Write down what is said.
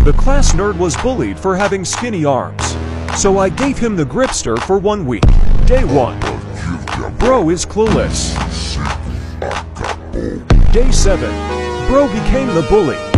The class nerd was bullied for having skinny arms, so I gave him the Gripster for 1 week. Day 1. Bro is clueless. Day 7. Bro became the bully.